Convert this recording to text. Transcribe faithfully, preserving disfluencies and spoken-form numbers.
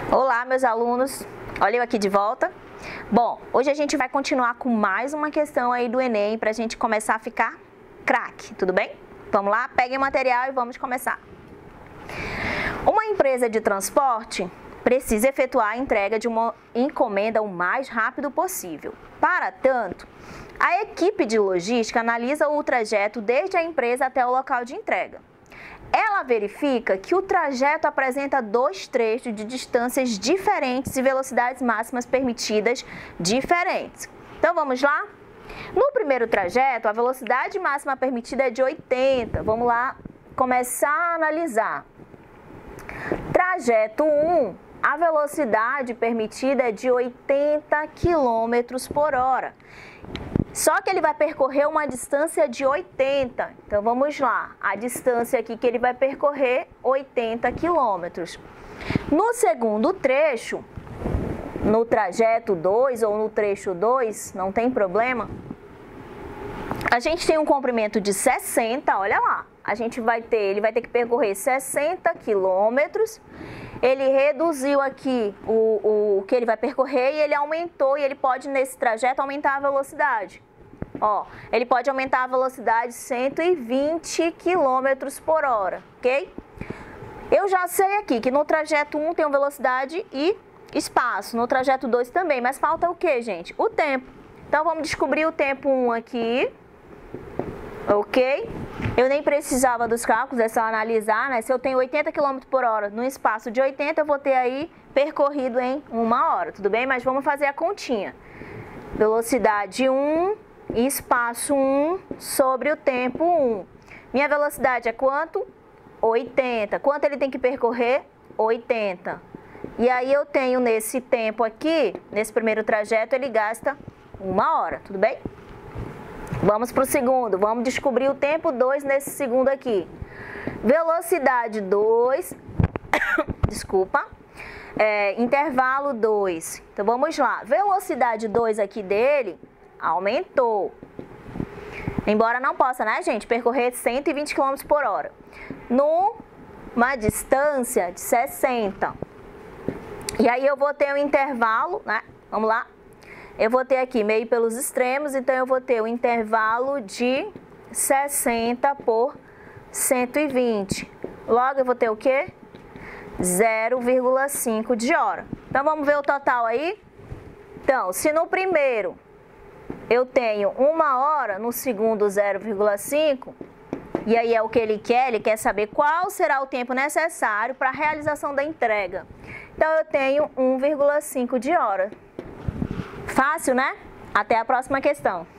Olá, meus alunos, olha eu aqui de volta. Bom, hoje a gente vai continuar com mais uma questão aí do Enem para a gente começar a ficar craque, tudo bem? Vamos lá, peguem o material e vamos começar. Uma empresa de transporte precisa efetuar a entrega de uma encomenda o mais rápido possível. Para tanto, a equipe de logística analisa o trajeto desde a empresa até o local de entrega. Ela verifica que o trajeto apresenta dois trechos de distâncias diferentes e velocidades máximas permitidas diferentes. Então, vamos lá? No primeiro trajeto, a velocidade máxima permitida é de oitenta. Vamos lá começar a analisar. Trajeto um, a velocidade permitida é de oitenta quilômetros por hora. Só que ele vai percorrer uma distância de oitenta. Então, vamos lá. A distância aqui que ele vai percorrer, oitenta quilômetros. No segundo trecho, no trajeto dois ou no trecho dois, não tem problema, a gente tem um comprimento de sessenta, olha lá. A gente vai ter, ele vai ter que percorrer sessenta quilômetros. Ele reduziu aqui o, o que ele vai percorrer e ele aumentou, e ele pode, nesse trajeto, aumentar a velocidade. Ó, ele pode aumentar a velocidade cento e vinte quilômetros por hora, ok? Eu já sei aqui que no trajeto um tem uma velocidade e espaço, no trajeto dois também, mas falta o que, gente? O tempo. Então, vamos descobrir o tempo um aqui, ok? Eu nem precisava dos cálculos, é só analisar, né? Se eu tenho oitenta quilômetros por hora no espaço de oitenta, eu vou ter aí percorrido em uma hora, tudo bem? Mas vamos fazer a continha. Velocidade um, espaço um sobre o tempo um. Minha velocidade é quanto? oitenta. Quanto ele tem que percorrer? oitenta. E aí eu tenho nesse tempo aqui, nesse primeiro trajeto, ele gasta uma hora, tudo bem? Vamos para o segundo, vamos descobrir o tempo dois nesse segundo aqui. Velocidade dois, desculpa, é, intervalo dois. Então, vamos lá. Velocidade dois aqui dele aumentou. Embora não possa, né, gente, percorrer cento e vinte quilômetros por hora. Numa distância de sessenta. E aí eu vou ter um intervalo, né? Vamos lá. Eu vou ter aqui meio pelos extremos, então eu vou ter o intervalo de sessenta por cento e vinte. Logo, eu vou ter o quê? zero vírgula cinco de hora. Então, vamos ver o total aí? Então, se no primeiro eu tenho uma hora, no segundo zero vírgula cinco, e aí é o que ele quer, ele quer saber qual será o tempo necessário para a realização da entrega. Então, eu tenho um vírgula cinco de hora. Fácil, né? Até a próxima questão.